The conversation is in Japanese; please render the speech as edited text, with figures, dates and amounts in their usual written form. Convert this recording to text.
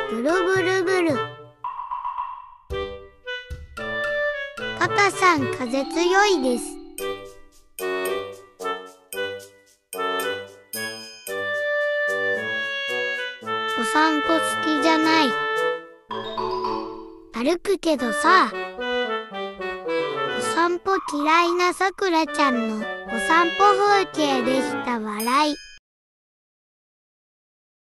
ぐるぐるぐる。パパさん風強いです。お散歩好きじゃない。歩くけどさ。お散歩嫌いなさくらちゃんのお散歩風景でした。笑い。